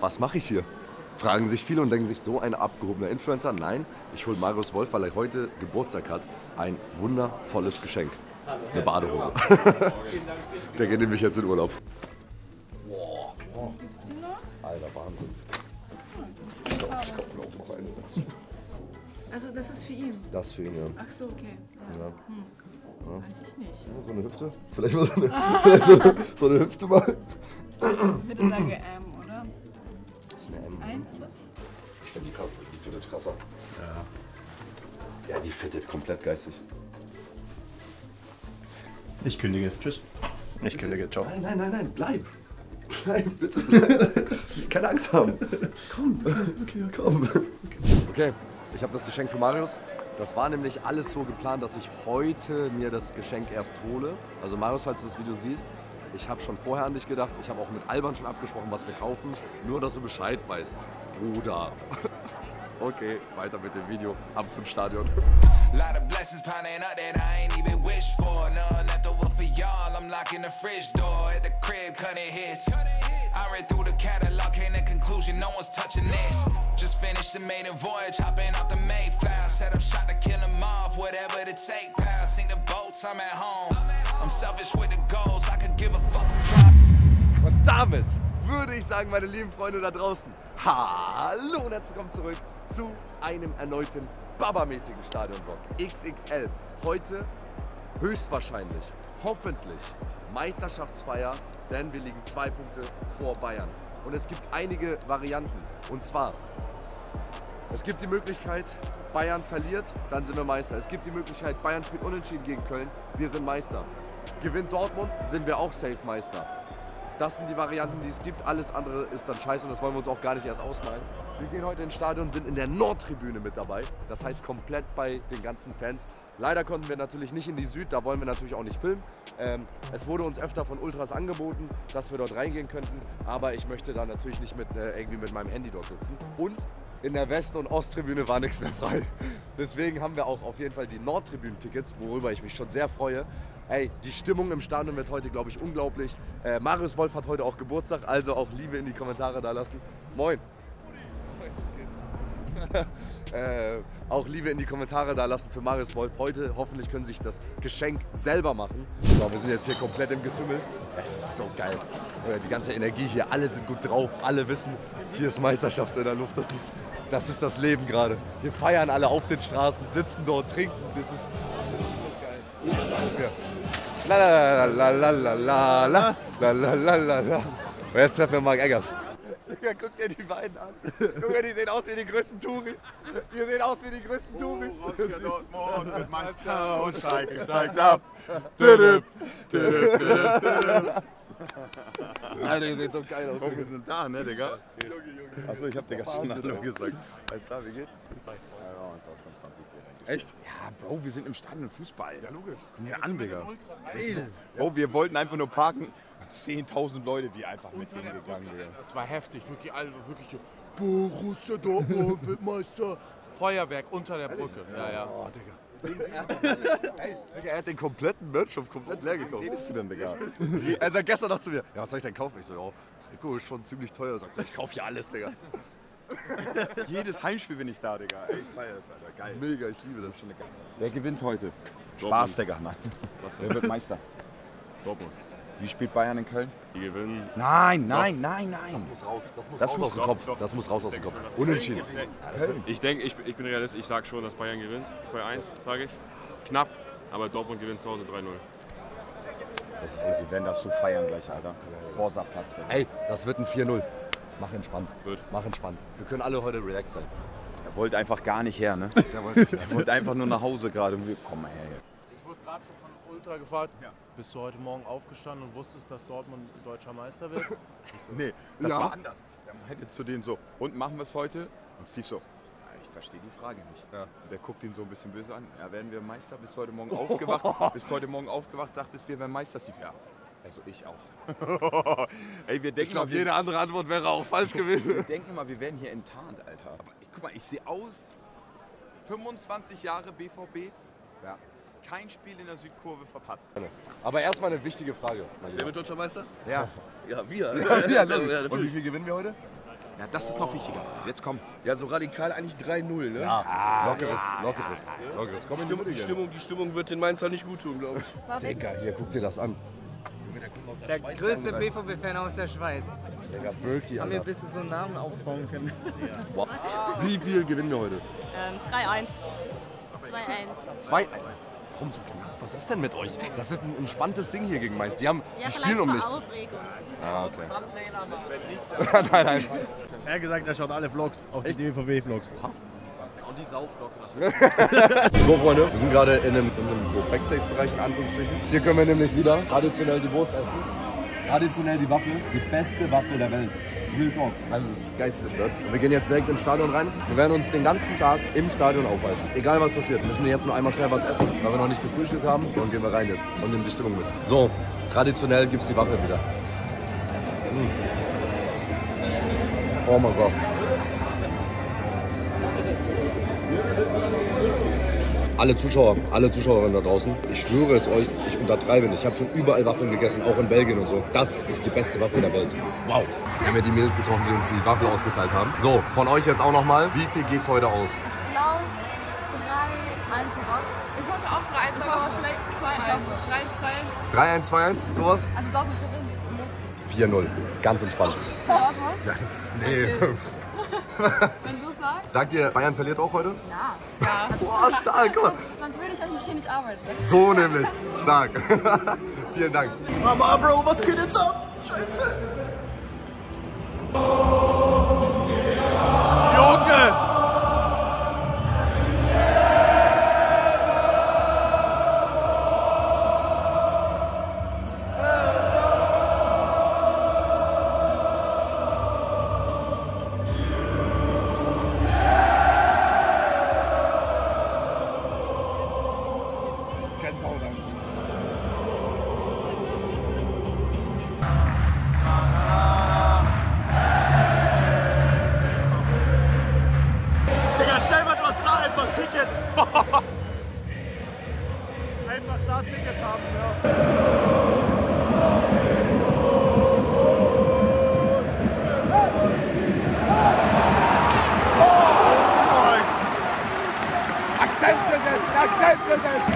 was mache ich hier? Fragen sich viele und denken sich, so ein abgehobener Influencer. Nein, ich hole Marius Wolf, weil er heute Geburtstag hat, ein wundervolles Geschenk. Eine Badehose. Der geht nämlich jetzt in Urlaub. Wow. Oh. Alter, Wahnsinn. Ich kaufe mir auch noch eine dazu. Also das ist für ihn? Das ist für ihn, ja. Ach so, okay. Ja. Ja. Weiß ich nicht. Ja, so eine Hüfte? Vielleicht mal so eine Hüfte mal. Bitte sage M, oder? Das ist eine M. Eins, was? Ich finde die fittet krasser. Ja, die fittet komplett geistig. Ich kündige. Tschüss. Ich kündige. Ciao. Nein, bleib. Bleib, bitte. Keine Angst haben. Komm. Okay, komm. Okay, ich habe das Geschenk für Marius. Das war nämlich alles so geplant, dass ich heute mir das Geschenk erst hole. Also Marius, falls du das Video siehst, ich habe schon vorher an dich gedacht. Ich habe auch mit Alban schon abgesprochen, was wir kaufen. Nur, dass du Bescheid weißt, Bruder. Okay, weiter mit dem Video. Ab zum Stadion. Lot of blessings piling up that I ain't even wish for. None left over for y'all. I'm locking the fridge door at the crib, cutting hits. I read through the catalog, came to conclusion, no one's touching this. Just finished the maiden voyage, hopping off the Mayflower. Set up shot to kill them off, whatever it take. Pal, sing the boats, I'm at home. I'm selfish with the goals, I could give a fuck who try. Und damit würde ich sagen, meine lieben Freunde da draußen, hallo und herzlich willkommen zurück zu einem erneuten Baba-mäßigen Stadion-Vlog XXL. Heute höchstwahrscheinlich, hoffentlich Meisterschaftsfeier, denn wir liegen 2 Punkte vor Bayern. Und es gibt einige Varianten. Und zwar, es gibt die Möglichkeit, Bayern verliert, dann sind wir Meister. Es gibt die Möglichkeit, Bayern spielt unentschieden gegen Köln, wir sind Meister. Gewinnt Dortmund, sind wir auch safe Meister. Das sind die Varianten, die es gibt. Alles andere ist dann scheiße und das wollen wir uns auch gar nicht erst ausmalen. Wir gehen heute ins Stadion, sind in der Nordtribüne mit dabei. Das heißt komplett bei den ganzen Fans. Leider konnten wir natürlich nicht in die Süd, da wollen wir natürlich auch nicht filmen. Es wurde uns öfter von Ultras angeboten, dass wir dort reingehen könnten. Aber ich möchte da natürlich nicht irgendwie mit meinem Handy dort sitzen. Und in der West- und Osttribüne war nichts mehr frei. Deswegen haben wir auch auf jeden Fall die Nordtribünen-Tickets, worüber ich mich schon sehr freue. Ey, die Stimmung im Stadion wird heute, glaube ich, unglaublich. Marius Wolf hat heute auch Geburtstag, also auch Liebe in die Kommentare da lassen. Moin. Auch Liebe in die Kommentare da lassen für Marius Wolf heute. Hoffentlich können Sie sich das Geschenk selber machen. So, wir sind jetzt hier komplett im Getümmel. Es ist so geil. Die ganze Energie hier, alle sind gut drauf. Alle wissen, hier ist Meisterschaft in der Luft. Das ist das Leben gerade. Wir feiern alle auf den Straßen, sitzen dort, trinken. Das ist so geil. La la la la la la la la la la la la. Und jetzt treffen wir Marc Eggers. Ja, guck dir die beiden an. Guck mal, die sehen aus wie die größten Touris. Die sehen aus wie die größten Touris. Borussia Dortmund wird Meister und Schalke steigt ab. Alter, ihr seht so geil aus. Oh, wir sind da, ne, Digga? Achso, ich hab Digga schon Hallo gesagt. Alles klar, wie geht's? Echt? Ja, Bro, wir sind im Stadion Fußball. Ja, logisch. Komm hier an, Digga. Bro, wir wollten einfach nur parken. 10.000 Leute, wie einfach mit hingegangen, Digga. Das war heftig, wirklich, also wirklich Borussia Dortmund wird Meister. Feuerwerk unter der Brücke. Ja. Oh, Digga. Er hat den kompletten Merch-Shop komplett leer gekauft. Was redest du denn, Digga? Er sagt gestern noch zu mir, ja, was soll ich denn kaufen? Ich so, ja, Trikot ist schon ziemlich teuer. Er sagt so, ich kaufe hier alles, Digga. Jedes Heimspiel bin ich da, Digga. Ey, ich feier das, Alter. Geil. Mega, ich liebe das. Wer gewinnt heute? Dortmund. Spaß, Digga. Nein. Wer wird Meister? Dortmund. Wie spielt Bayern in Köln? Die gewinnen. Nein. Das muss raus. Das muss raus aus dem Kopf. Das muss raus aus dem Kopf. Unentschieden. Ich denke, ich bin Realist, ich sage schon, dass Bayern gewinnt. 2-1, sage ich. Knapp, aber Dortmund gewinnt zu Hause 3-0. Das ist wir werden das so feiern gleich, Alter. Borsa-Platz. Ey, das wird ein 4-0. Mach entspannt. Wird. Mach entspannt. Wir können alle heute relaxed sein. Er wollte einfach gar nicht her, ne? Er wollte einfach nur nach Hause gerade. Komm mal her. Ich wurde gerade schon von Ultra gefragt, bist du heute Morgen aufgestanden und wusstest, dass Dortmund deutscher Meister wird? Nee, das war anders. Der meinte zu denen so, und machen wir es heute? Und Steve so, ich verstehe die Frage nicht. Ja. Und der guckt ihn so ein bisschen böse an. Ja, werden wir Meister? Bist heute Morgen aufgewacht? Bist heute Morgen aufgewacht, dachtest wir wären Meister, Steve? Ja. Also ich auch. Ey, wir denken Ich glaube, jede andere Antwort wäre auch falsch gewesen. Wir denken immer, wir werden hier enttarnt, Alter. Aber guck mal, ich sehe aus, 25 Jahre BVB, ja. Kein Spiel in der Südkurve verpasst. Aber erstmal eine wichtige Frage. Wer wird deutscher Meister? Ja. Ja, wir. Ja, ja, Und wie viel gewinnen wir heute? Ja, das ist noch wichtiger. Jetzt komm. Ja, so radikal eigentlich 3-0, ne? Lockeres. Komm in Die Stimmung wird den Mainzer nicht gut tun, glaube ich. Digga, hier, guck dir das an. Der größte BVB-Fan aus der Schweiz. Digga, Berkey, Haben wir Alter. bis so einen Namen aufbauen können. Wow. Wie viel gewinnen wir heute? 3-1. 2-1. 2-1. Warum so knapp? Was ist denn mit euch? Das ist ein entspanntes Ding hier gegen Mainz. Die spielen um nichts. Ah, okay. Nein. Er hat gesagt, er schaut alle Vlogs, auch die DVB-Vlogs. Und die Saufvlogs natürlich. So, Freunde, wir sind gerade in einem so Backstage-Bereich, in Anführungsstrichen. Hier können wir nämlich wieder traditionell die Wurst essen. Traditionell die Waffel. Die beste Waffel der Welt. Real Talk. Also das ist geistesgestört. Und wir gehen jetzt direkt ins Stadion rein. Wir werden uns den ganzen Tag im Stadion aufhalten. Egal was passiert. Wir müssen jetzt nur einmal schnell was essen, weil wir noch nicht gefrühstückt haben. Und dann gehen wir rein jetzt und nehmen die Stimmung mit. So, traditionell gibt es die Waffel wieder. Oh mein Gott. Alle Zuschauer, alle Zuschauerinnen da draußen, ich schwöre es euch, ich untertreibe nicht. Ich habe schon überall Waffeln gegessen, auch in Belgien und so. Das ist die beste Waffel der Welt. Wow. Wir haben ja die Mädels getroffen, die uns die Waffel ausgeteilt haben. So, von euch jetzt auch nochmal. Wie viel geht's heute aus? Ich glaube 3-1 Rock. Ich wollte auch 3-1, aber vielleicht 2-1. 3-1, 3-1, 2-1, sowas? Also Dortmund gewinnt. 4-0. Ganz entspannt. Dortmund? Ja, nee. Wenn du sagst. Sagt ihr, Bayern verliert auch heute? Ja. Boah, stark, guck mal. Sonst würde ich eigentlich hier nicht arbeiten. So nämlich. Stark. Vielen Dank. Mama, Bro, was geht jetzt ab? Scheiße. Junge! Digga, stell mal was da, einfach Tickets. Einfach da Tickets haben, ja. Akzent gesetzt.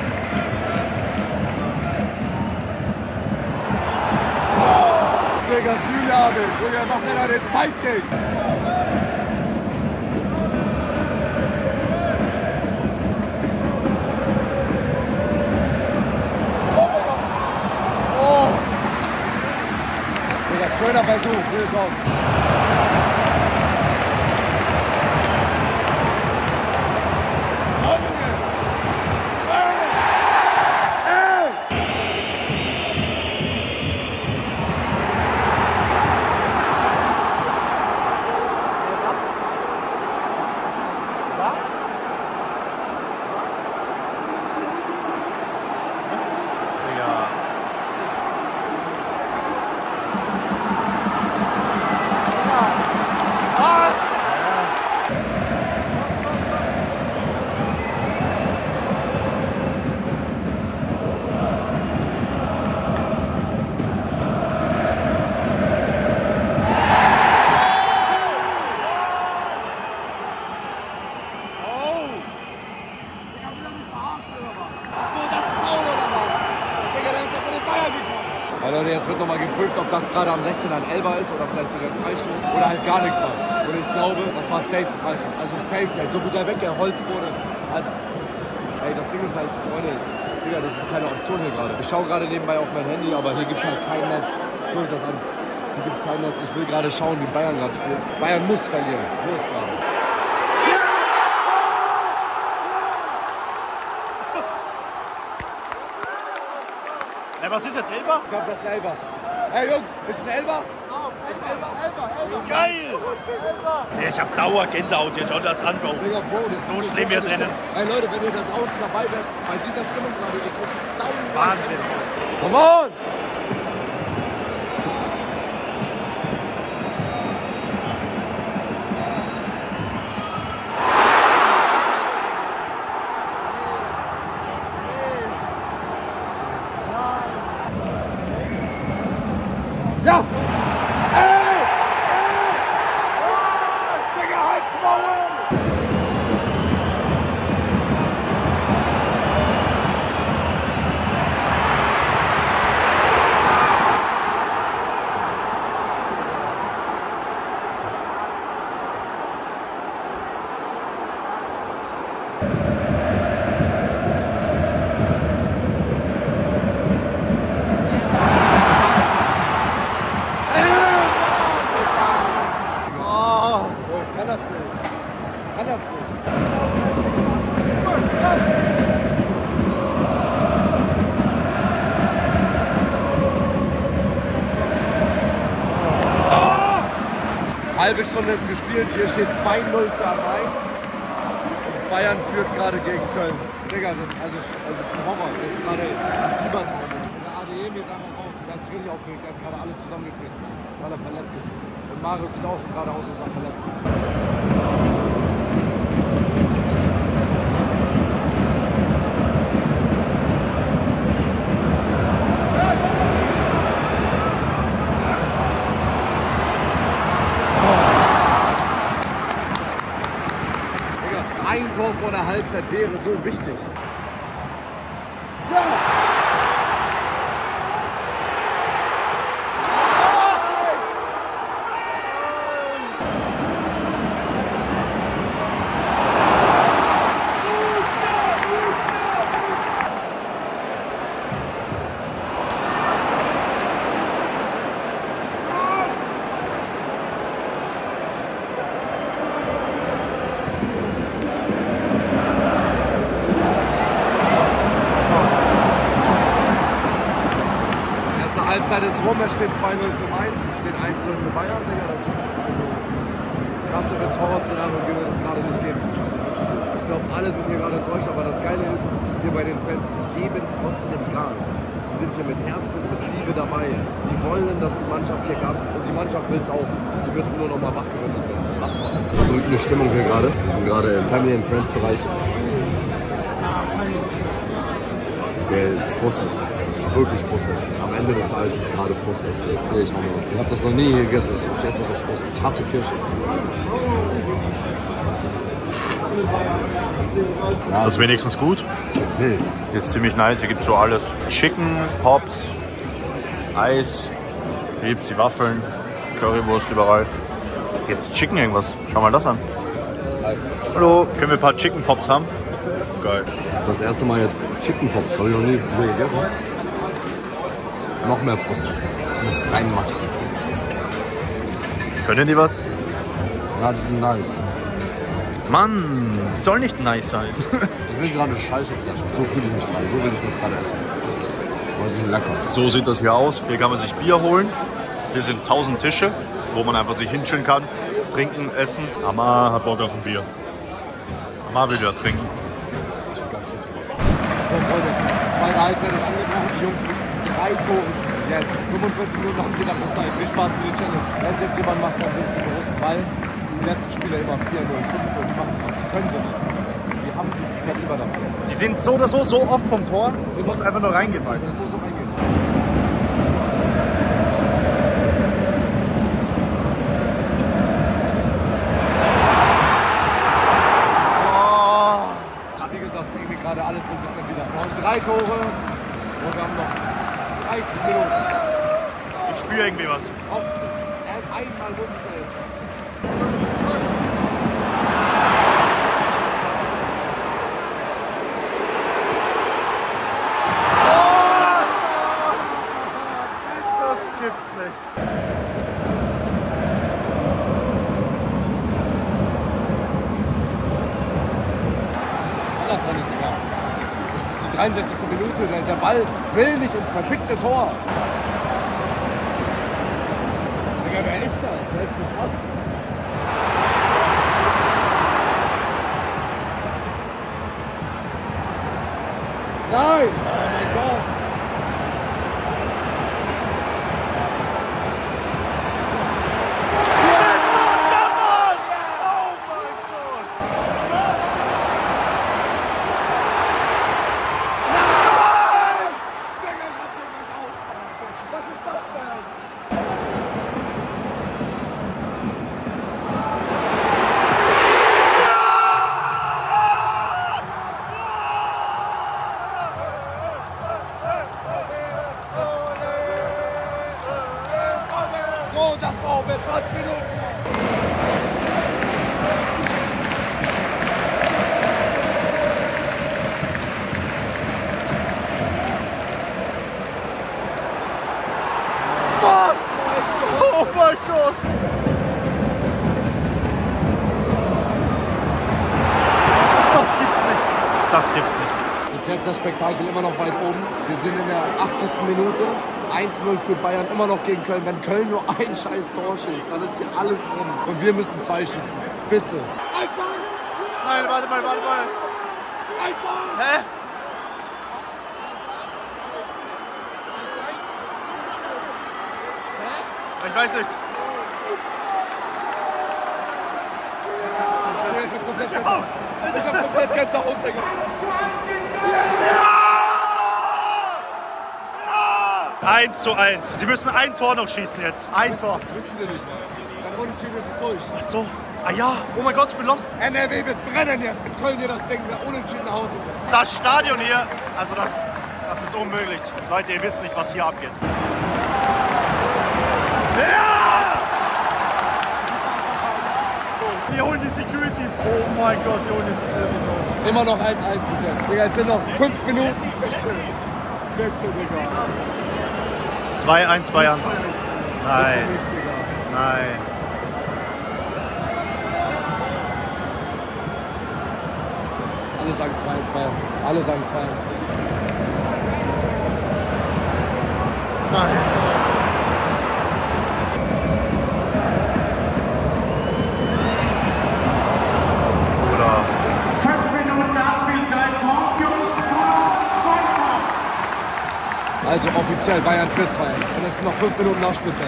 Digga, Sühlage. Digga, macht er da den Sidekick. Digga, schöner Versuch. Real Talk. Ja, Leute, jetzt wird nochmal geprüft, ob das gerade am 16er ein Elfer ist oder vielleicht sogar ein Freistoß oder halt gar nichts war. Und ich glaube, das war safe ein Freistoß. Also safe. So wie der weggeholzt wurde. Also, ey, das Ding ist halt, Freunde, Digga, das ist keine Option hier gerade. Ich schaue gerade nebenbei auf mein Handy, aber hier gibt es halt kein Netz. Guck euch das an. Hier gibt es kein Netz. Ich will gerade schauen, wie Bayern gerade spielt. Bayern muss verlieren. Muss gerade. Was ist jetzt, Elfer? Ich glaube, das ist ein Elfer. Hey Jungs, ist ein Elfer? Ist ein Elfer. Geil! Ja, ich hab Dauergänsehaut jetzt, schau das an, Bro. Digga, Bro, das ist so schlimm hier drinnen. Hey Leute, wenn ihr da draußen dabei wärt, bei dieser Stimmung gerade, ihr kommt Daumen. Wahnsinn. Come on! Ja! halbe Stunde ist gespielt. Hier steht 2-0 für Mainz. Und Bayern führt gerade gegen Köln. Digga, das ist ein Horror. Das ist gerade ein Fiebertraum. Der ADM ist einfach raus. Der hat sich richtig aufgeregt. Der hat gerade alles zusammengetreten, weil er verletzt ist. Und Marius sieht auch schon gerade aus, als er verletzt ist. Ein Tor vor der Halbzeit wäre so wichtig. Ja! Halbzeit ist rum, es steht 2-0 für Mainz, es steht 1-0 für Bayern, Digga. Das ist also krasseres Horrorszenario, wie wir das gerade nicht geben. Ich glaube, alle sind hier gerade enttäuscht, aber das Geile ist, hier bei den Fans, sie geben trotzdem Gas. Sie sind hier mit Herzblut, mit Liebe dabei. Sie wollen, dass die Mannschaft hier Gas gibt und die Mannschaft will es auch. Die müssen nur noch mal wachgerüttelt werden. Drückende Stimmung hier gerade. Wir sind gerade im Family and Friends Bereich. Der ist Frustessen. Das ist wirklich Frustessen. Am Ende des Tages ist es gerade Frustessen. Ich habe das noch nie gegessen. Ich esse das aus Frust. Ich hasse Kirsche. Ja, ist das wenigstens gut? Ist okay. Ist ziemlich nice. Hier gibt es so alles. Chicken, Pops, Eis. Hier gibt es die Waffeln, Currywurst überall. Jetzt Chicken irgendwas. Schau mal das an. Hallo. Können wir ein paar Chicken Pops haben? Geil. Das erste Mal jetzt Chicken Pops, habe ich noch nie gegessen. Noch mehr Frustessen. Ich muss reinmasten. Können die was? Ja, die sind nice. Mann, soll nicht nice sein. Ich will gerade Scheiße fressen. So fühle ich mich gerade. So will ich das gerade essen. Weil sie sind lecker. So sieht das hier aus. Hier kann man sich Bier holen. Hier sind 1000 Tische, wo man einfach sich hinchillen kann. Trinken, essen. Amar hat Bock auf ein Bier. Amar will ja trinken. So, Freunde, zweite Halbzeit ist angebrochen. Die Jungs müssen 3 Tore schießen. Jetzt, 45 Minuten haben sie dafür Zeit. Viel Spaß für die Challenge. Wenn es jetzt jemand macht, dann sind sie bewusst, weil die letzten Spieler immer 4-0, 5-0, die machen es auch. Die können sowas. Die haben dieses Kaliber dafür. Die sind so oder so oft vom Tor. Es muss einfach nur reingehen. Das muss nur reingehen. Gerade alles so ein bisschen wieder. Wir haben 3 Tore und wir haben noch 30 Minuten. Ich spüre irgendwie was. Einmal muss es sein. Das gibt's nicht. Das ist doch nicht, Digga. Das ist die 63. Minute. Der Ball will nicht ins verpickte Tor. Digga, wer ist das? Wer ist so krass? Nein! Oh mein Gott! Oh, das brauchen wir 20 Minuten. Was? Oh mein Gott. Das gibt's nicht. Das gibt's nicht. Bis setzt das Spektakel immer noch weit oben. Wir sind in der 80. Minute. 1-0 für Bayern immer noch gegen Köln. Wenn Köln nur ein scheiß Tor schießt, dann ist hier alles drin. Und wir müssen 2 schießen. Bitte. Nein, warte mal. Hä? Ich weiß nicht. Ich hab komplett Gänsehaut, Digga. 1:1. Sie müssen ein Tor noch schießen jetzt. Ein Tor. Wissen Sie nicht mal. Dann unentschieden ist es durch. Ach so. Ah ja. Oh mein Gott, ich bin lost. NRW wird brennen jetzt. Wenn Köln hier das Ding unentschieden nach Hause kommt. Das Stadion hier, also das ist unmöglich. Leute, ihr wisst nicht, was hier abgeht. Ja! Wir holen die Securities. Oh mein Gott, wir holen die Securities raus. Immer noch 1-1 bis jetzt. Digga, es sind noch 5 Minuten. Bitte, Digga. 2:1 Bayern. Nein. Nein. Alle sagen 2-1 Bayern. Alle sagen 2-1. Nein. Oder 5 Minuten Nachspielzeit, kommt Jungs, weiter! Also offiziell Bayern für 2-1. Und es sind noch 5 Minuten Nachspielzeit.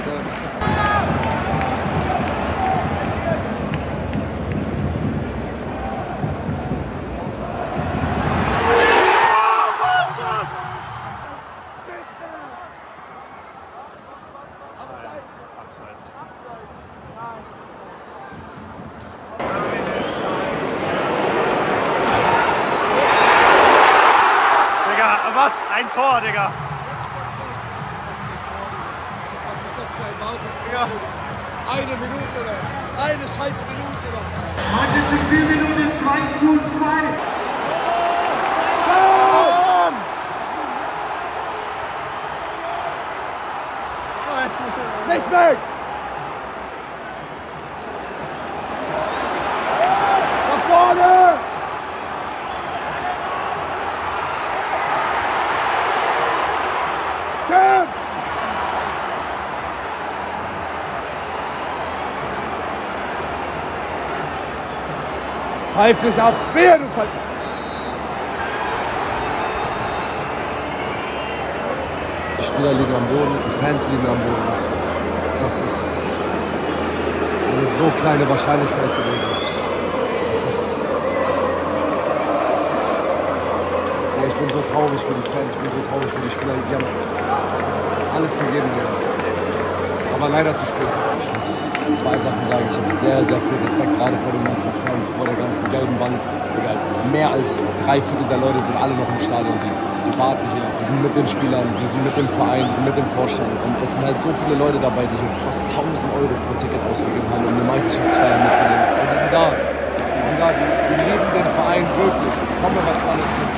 Digga, was? Ein Tor, Digga. Was ist das für ein Wartes? Digga. Eine Minute lang. Eine scheiß Minute lang. Heute ist die Spielminute 2:2. Nicht weg! Nach vorne! Kämpf! Pfeif dich ab! Wehe, du Fall! Die Spieler liegen am Boden, die Fans liegen am Boden. Das ist eine so kleine Wahrscheinlichkeit gewesen. Das ist. Ja, ich bin so traurig für die Fans, ich bin so traurig für die Spieler. Die haben alles gegeben hier. Aber leider zu spät. Ich muss 2 Sachen sagen. Ich habe sehr, sehr viel Respekt, gerade vor den ganzen Fans, vor der ganzen gelben Wand. Mehr als 3/4 der Leute sind alle noch im Stadion. Die warten hier, die sind mit den Spielern, die sind mit dem Verein, die sind mit dem Vorstand. Und es sind halt so viele Leute dabei, die hier fast 1.000 € pro Ticket ausgegeben haben, um eine Meisterschaftsfeier mitzunehmen. Und die sind da. Die lieben den Verein wirklich. Komme, was alles sind.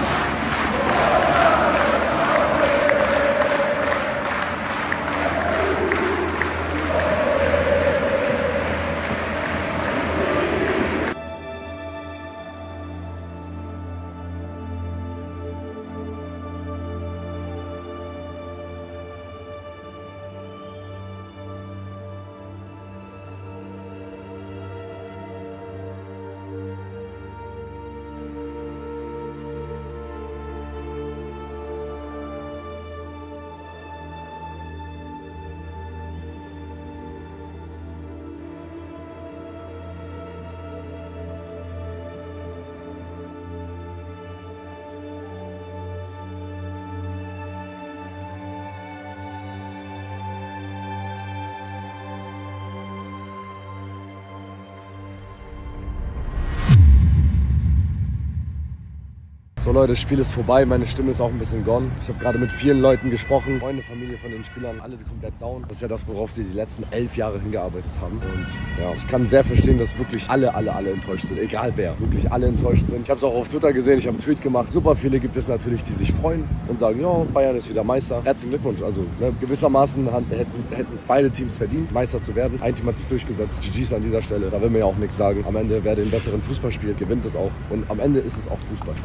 So Leute, das Spiel ist vorbei, meine Stimme ist auch ein bisschen gone. Ich habe gerade mit vielen Leuten gesprochen, Freunde, Familie von den Spielern, alle sind komplett down. Das ist ja das, worauf sie die letzten 11 Jahre hingearbeitet haben. Und ja, ich kann sehr verstehen, dass wirklich alle enttäuscht sind, egal wer, wirklich alle enttäuscht sind. Ich habe es auch auf Twitter gesehen, ich habe einen Tweet gemacht. Super viele gibt es natürlich, die sich freuen und sagen, ja, Bayern ist wieder Meister. Herzlichen Glückwunsch. Also gewissermaßen hätten es beide Teams verdient, Meister zu werden. Ein Team hat sich durchgesetzt. GG's an dieser Stelle. Da will man ja auch nichts sagen. Am Ende, wer den besseren Fußball spielt, gewinnt es auch. Und am Ende ist es auch Fußball. Ich weiß jetzt noch nicht,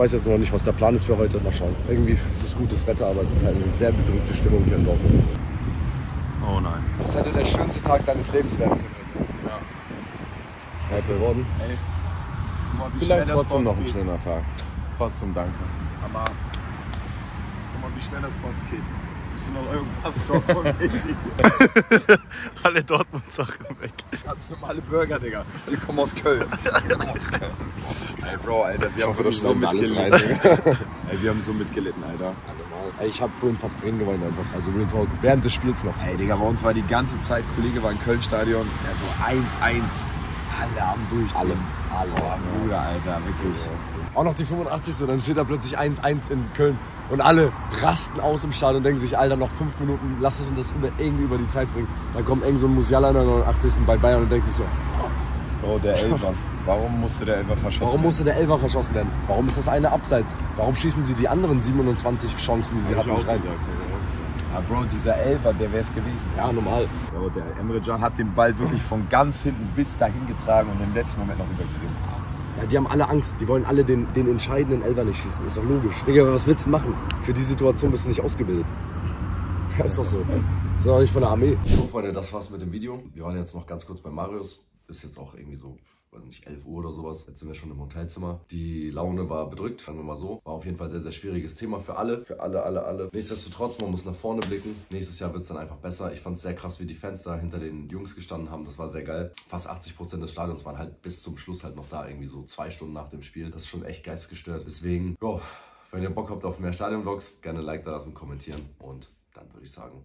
nicht, was der Plan ist für heute. Mal schauen. Irgendwie ist es gutes Wetter, aber es ist halt eine sehr bedrückte Stimmung hier in Dortmund. Oh nein. Das hätte der schönste Tag deines Lebens werden können. Ja. Heute geworden. Ey, Vielleicht trotzdem noch ein schöner Tag. Trotzdem danke. Aber guck mal, wie schnell das bei uns geht. Siehst du noch irgendwas Dortmund-mäßig? Alle Dortmund-Sachen weg. Ganz normale Burger, Digga. Die kommen aus Köln. Ey, Bro, Alter, wir haben das so mitgelitten. Ey, wir haben so mitgelitten, Alter. Ey, ich hab vorhin fast drin geweint einfach. Also Real Talk. Während des Spiels noch. Ey, Digga, bei uns war die ganze Zeit, Kollege war im Köln-Stadion. Also 1-1. Alle am Durchdrehen. Alle. Oh, Bruder, Alter, wirklich. Auch noch die 85. Dann steht da plötzlich 1-1 in Köln. Und alle rasten aus im Stadion und denken sich, Alter, noch 5 Minuten, lass es uns das irgendwie über die Zeit bringen. Dann kommt irgend so ein Musiala in der 89. bei Bayern und denkt sich so, oh, der Elfer. Warum musste der Elfer verschossen werden? Warum musste der Elfer verschossen werden? Warum ist das eine abseits? Warum schießen sie die anderen 27 Chancen, die sie hatten, nicht rein? Ja, Bro, dieser Elfer, der wäre es gewesen. Ja, normal. Bro, der Emre Can hat den Ball wirklich von ganz hinten bis dahin getragen und im letzten Moment noch übergegeben. Ja, die haben alle Angst. Die wollen alle den entscheidenden Elfer nicht schießen. Ist doch logisch. Digga, was willst du machen? Für die Situation bist du nicht ausgebildet. Ja, ist doch so. Ist doch nicht von der Armee. So, Freunde, das war's mit dem Video. Wir waren jetzt noch ganz kurz bei Marius. Ist jetzt auch irgendwie so, weiß nicht, 11 Uhr oder sowas. Jetzt sind wir schon im Hotelzimmer. Die Laune war bedrückt, sagen wir mal so. War auf jeden Fall sehr, sehr schwieriges Thema für alle. Für alle. Nichtsdestotrotz, man muss nach vorne blicken. Nächstes Jahr wird es dann einfach besser. Ich fand es sehr krass, wie die Fans da hinter den Jungs gestanden haben. Das war sehr geil. Fast 80% des Stadions waren halt bis zum Schluss halt noch da. Irgendwie so 2 Stunden nach dem Spiel. Das ist schon echt geistesgestört. Deswegen, jo, wenn ihr Bock habt auf mehr Stadion-Vlogs, gerne ein Like da lassen, kommentieren. Und dann würde ich sagen...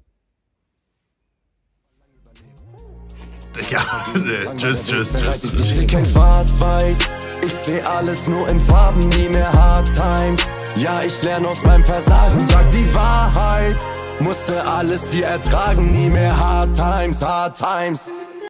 Digga, tschüss. Ich seh kein Schwarz-Weiß, ich seh alles nur in Farben, nie mehr Hard Times. Ja, ich lerne aus meinem Versagen, sag die Wahrheit. Musste alles hier ertragen, nie mehr Hard Times.